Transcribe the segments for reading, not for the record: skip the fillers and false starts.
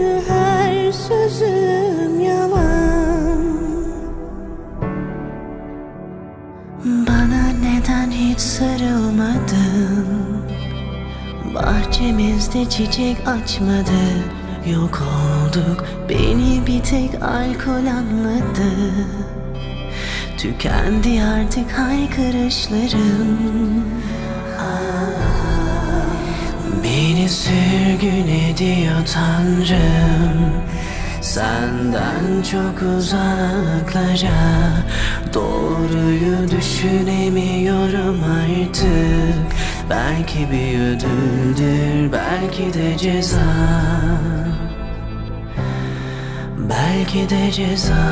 yüzünü, her sözüm yalan. Bana neden hiç sarılmadın? Bahçemizde çiçek açmadı. Yok olduk, beni bir tek alkol anladı. Tükendi artık haykırışlarım. Beni sürgün ediyor Tanrım. Senden çok uzaklara, doğruyu düşünemiyorum artık. Belki bir ödüldür, belki de ceza. Belki de ceza.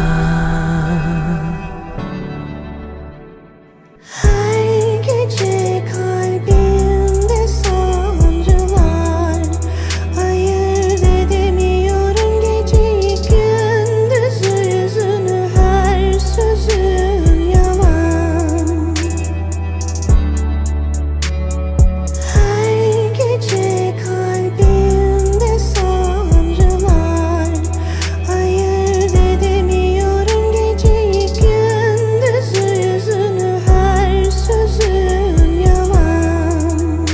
Her gece kalbimde sancılar. Ayırt edemiyorum geceyi gündüzü, yüzünü, her sözüm yalan. Her gece kalbimde sancılar. Ayırt edemiyorum geceyi gündüzü, yüzünü, her sözüm yalan.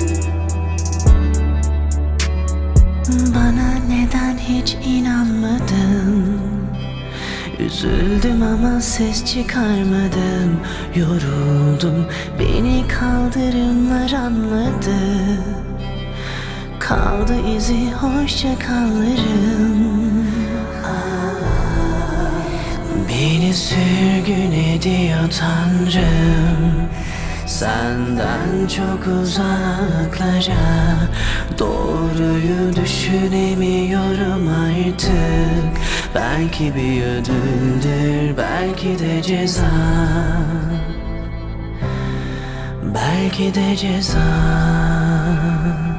Bana neden hiç inanmadın? Üzüldüm ama ses çıkarmadım. Yoruldum, beni kaldırımlar anladı. Kaldı izi hoşça kallarım. Beni sürgün ediyor Tanrım. Senden çok uzaklara, doğruyu düşünemiyorum artık. Belki bir ödüldür, belki de ceza. Belki de ceza.